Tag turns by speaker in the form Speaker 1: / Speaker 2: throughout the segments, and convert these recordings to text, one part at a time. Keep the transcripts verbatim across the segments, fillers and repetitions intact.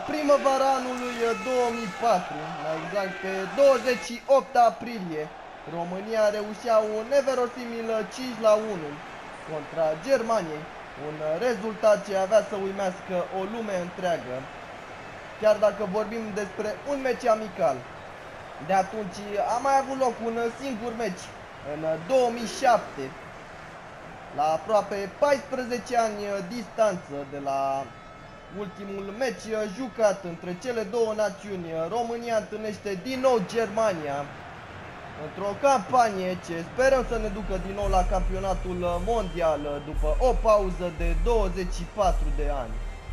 Speaker 1: primăvara anului două mii patru, mai exact pe douăzeci și opt aprilie, România reușea un neverosimil cinci la unu contra Germaniei, un rezultat ce avea să uimească o lume întreagă, chiar dacă vorbim despre un meci amical. De atunci a mai avut loc un singur meci, în două mii șapte, la aproape paisprezece ani distanță de la ultimul meci jucat între cele două națiuni. România întâlnește din nou Germania într-o campanie ce sperăm să ne ducă din nou la campionatul mondial după o pauză de douăzeci și patru de ani.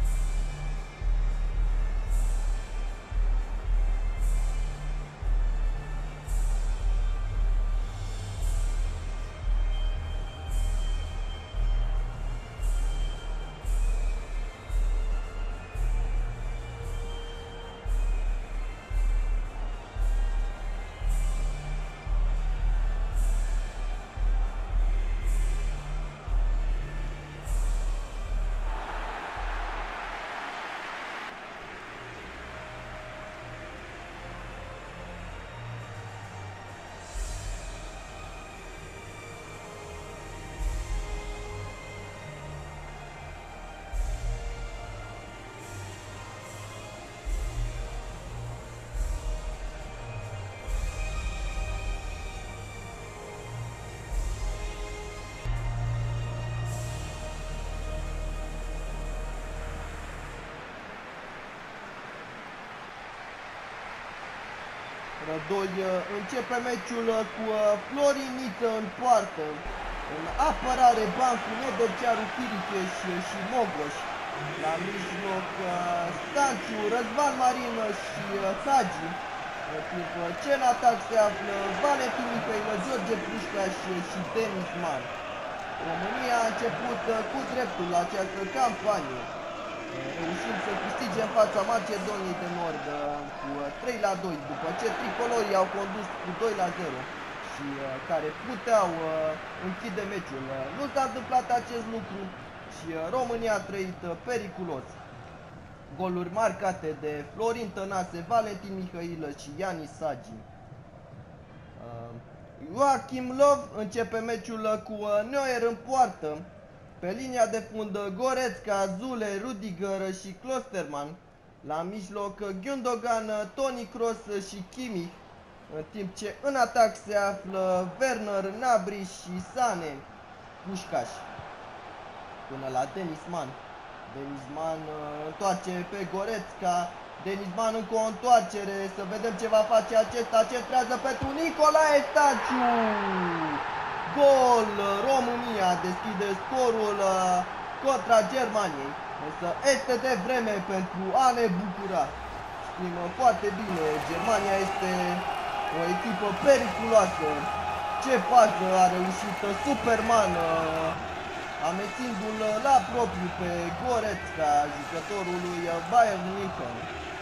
Speaker 1: Rădoi începe meciul cu Floriniță în poartă, în apărare Bancu, Nedorcearu, Chiricheș și Mogoș. La mijloc Stanciu, Răzvan Marin și Hagi, în timp ce în atac se află Valentin Mihailă, George Pușcaș și Denis Man. România a început cu dreptul la această campanie, reușind să câștige în fața Macedoniei de Nord cu trei la doi, după ce tricolorii au condus cu doi la zero și care puteau închide meciul. Nu s-a întâmplat acest lucru și România a trăit periculos. Goluri marcate de Florin Tănase, Valentin Mihailă și Ianis Hagi. Joachim Löw începe meciul cu Neuer în poartă. Pe linia de fund Goretzka, Zule, Rudiger și Klosterman. La mijloc Gundogan, Toni Kroos și Kimmich. În timp ce în atac se află Werner, Gnabry și Sane, Pușcaș. Până la Denis Man. Denis Man întoarce pe Goretzka. Denis Man încă o întoarcere. Să vedem ce va face acesta. Centrează pentru Nicolae Stanciu. Gol! România deschide scorul contra Germaniei. Însă este de vreme pentru a ne bucura. Știm foarte bine, Germania este o echipă periculoasă. Ce fază a reușit Superman, amețindu-l la propriu pe Goretzka, jucătorul lui Bayern München.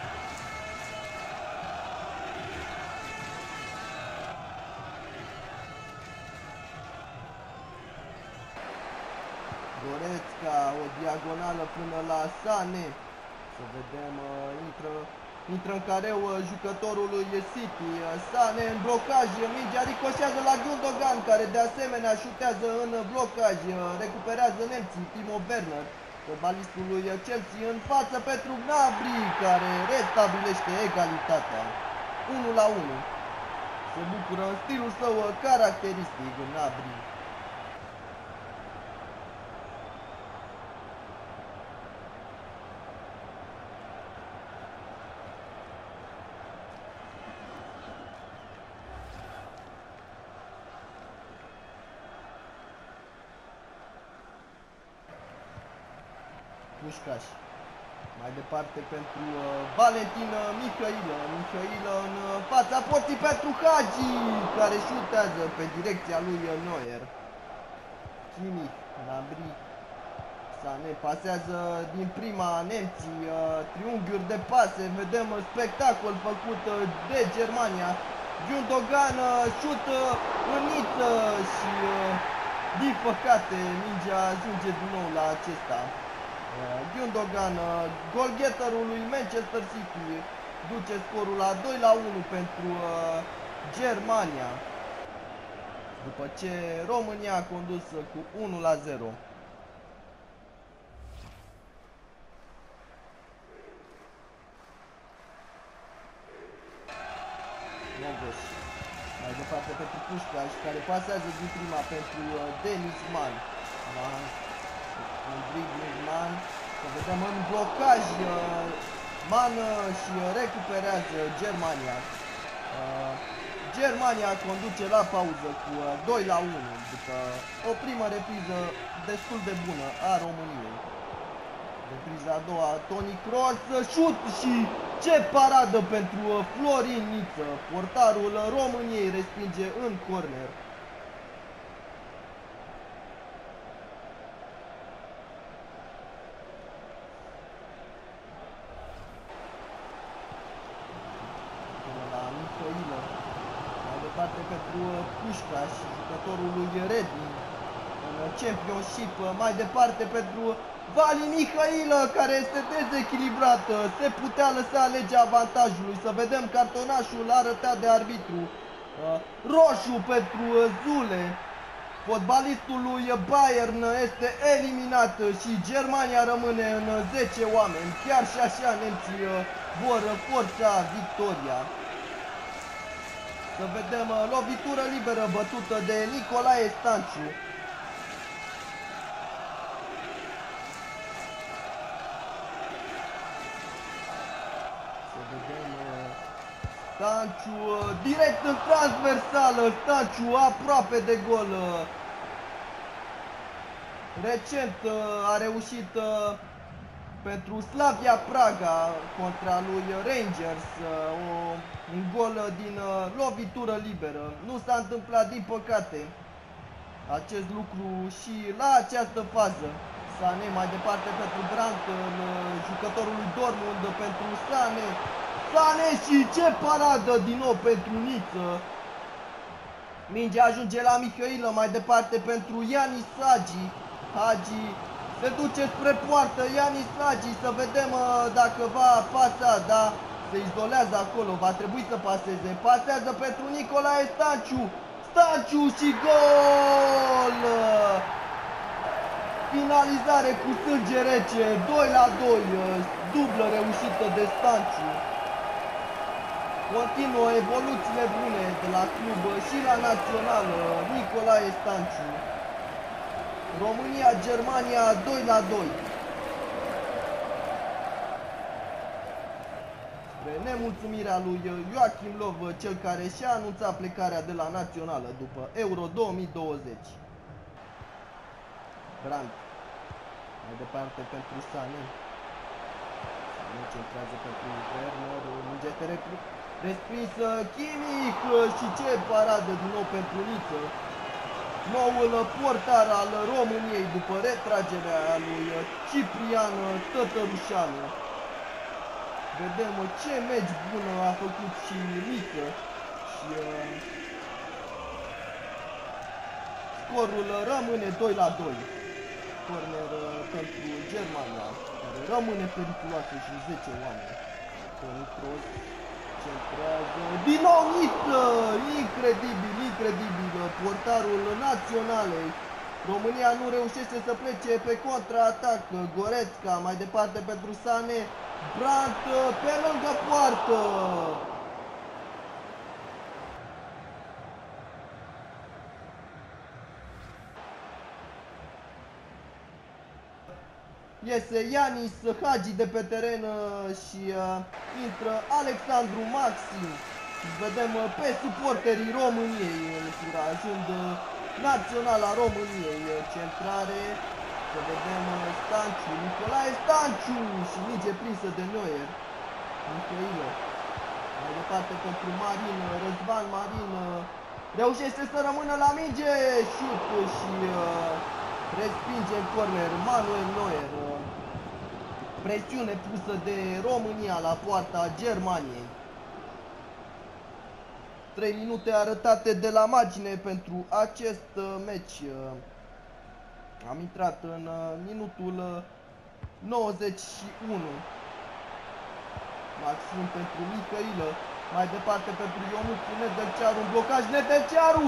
Speaker 1: Goretzka, o diagonală până la Sane. Să vedem, intră, intră în careu jucătorul lui City. Sane în blocaj, mingea ricoșează la Gundogan, care de asemenea șutează în blocaj. Recuperează nemții, Timo Werner, fotbalistul lui Chelsea, în față pentru Gnabry, care restabilește egalitatea. unu la unu. Se bucură în stilul său caracteristic Gnabry. Pușcaș. Mai departe pentru uh, Valentin Mihailă. Mihailă în uh, fața porții pentru Hagi, care șutează pe direcția lui Neuer. Kimmich, Gnabry, Sane pasează din prima nemții, uh, triunghiuri de pase, vedem uh, spectacol făcut uh, de Germania. Gundogan, uh, șut uh, în niță și uh, din păcate mingea ajunge din nou la acesta. Gundogan, golgheterul lui Manchester City, duce scorul la doi la unu pentru uh, Germania, după ce România a condus cu unu la zero. Novoș, mai departe pentru Pușcaș, care pasează din prima pentru uh, Denis Man. Un dribbling Man, să vedem în blocaj, uh, Man uh, și uh, recuperează Germania. Uh, Germania conduce la pauză cu uh, doi la unu, după o primă repriză destul de bună a României. Repriza a doua, Toni Kroos, șut și ce paradă pentru uh, Florin Niță. Portarul României respinge în corner. Mai departe pentru Pușcaș, jucătorul lui Reading în Championship. Mai departe pentru Vali Mihailă, care este dezechilibrat. Se putea lăsa legea avantajului. Să vedem cartonașul arătat de arbitru. Roșu pentru Zule. Fotbalistul lui Bayern este eliminat și Germania rămâne în zece oameni. Chiar și așa nemții vor forța victoria. Să vedem lovitură liberă bătută de Nicolae Stanciu. Să vedem Stanciu direct în transversală. Stanciu aproape de gol. Recent a reușit pentru Slavia Praga contra lui Rangers o, un gol din lovitură liberă. Nu s-a întâmplat din păcate acest lucru și la această fază. Sané mai departe pentru Brandt, jucătorul lui Dortmund pentru Sané. Sané și ce paradă din nou pentru Niță. Mingea ajunge la Mihailă, mai departe pentru Ianis Hagi. Hagi se duce spre poartă, Ianis Hagi, să vedem uh, dacă va pasa, da, se izolează acolo, va trebui să paseze. Pasează pentru Nicolae Stanciu. Stanciu și gol! Finalizare cu sânge rece, doi la doi, dublă reușită de Stanciu. Continuă evoluțiile bune de la club și la național, Nicolae Stanciu. România, Germania doi la doi. Spre nemulțumirea lui Joachim Löw, cel care și-a anunțat plecarea de la națională după Euro două mii douăzeci. Brandt. Mai departe pentru Sané. Sané centrează pentru Werner. Minge respinsă Kimmich și ce paradă din nou pentru Niță. Noul portar al României după retragerea lui Ciprian Tătărușanu. Vedem ce meci bună a făcut și Niță. Și uh, scorul rămâne doi la doi. Corner uh, pentru Germania, care rămâne periculoasă și zece oameni. Toni Kroos centrează din nou Niță, incredibil, incredibil, portarul naționalei. România nu reușește să plece pe contraatac. Goretzka mai departe pentru Sané. Brandt pe lângă poartă. Iese Ianis Hagi de pe teren și uh, intră Alexandru Maxim. Vedem uh, pe suporterii României încurajând uh, naționala României. Centrare, să vedem uh, Stanciu, Nicolae Stanciu și minge prinsă de Neuer. Mihailă. Mai departe pentru Marin, Răzvan Marin uh, reușește să rămână la minge, șut și uh, respinge în corner Manuel Neuer. Presiune pusă de România la poarta Germaniei. trei minute arătate de la margine pentru acest meci. Am intrat în minutul nouăzeci și unu. Maxim pentru Mihailă. Mai departe pentru Ionuț, Nedelcearu, un blocaj, Nedelcearu!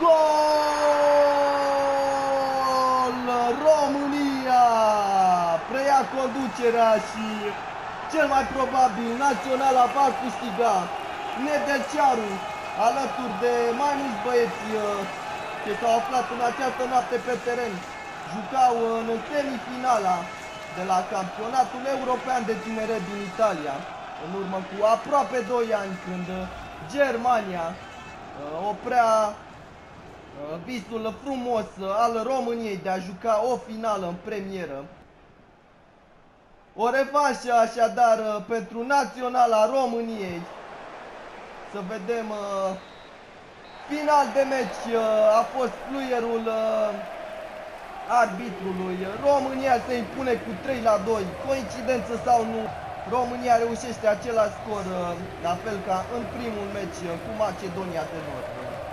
Speaker 1: Gol! România preia conducerea și cel mai probabil Naționala va câștiga. Nedelcearu, alături de mai mulți băieți ce s-au aflat în această noapte pe teren, jucau în semifinala de la Campionatul European de Tineret din Italia, în urmă cu aproape doi ani, când Germania oprea visul frumos al României de a juca o finală în premieră. O revanșă așadar pentru Naționala României. Să vedem, final de meci a fost fluierul arbitrului. România se impune cu trei la doi. Coincidență sau nu, România reușește același scor, la fel ca în primul meci cu Macedonia de Nord.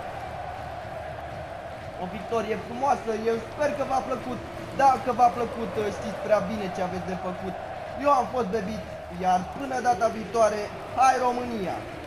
Speaker 1: O victorie frumoasă, eu sper că v-a plăcut. Dacă v-a plăcut, știți prea bine ce aveți de făcut. Eu am fost Bebit, iar până data viitoare, hai România!